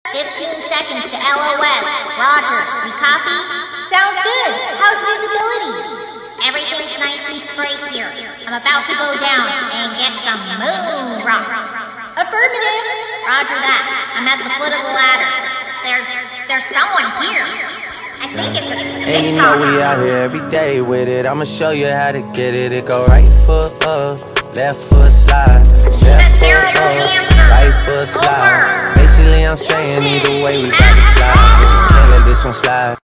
15 seconds to LOS. Roger, you copy? Sounds good. How's visibility? Everything's nice and straight here. I'm about to go down and get some moon rock. Affirmative. Roger that. I'm at the foot of the ladder. There's someone here. I think it's a TikTok. And you know we out here every day with it. I'ma show you how to get it. It go right foot up, left foot slide, left foot up, right foot slide. Basically I'm saying either way we got to slide. Can't let this one slide.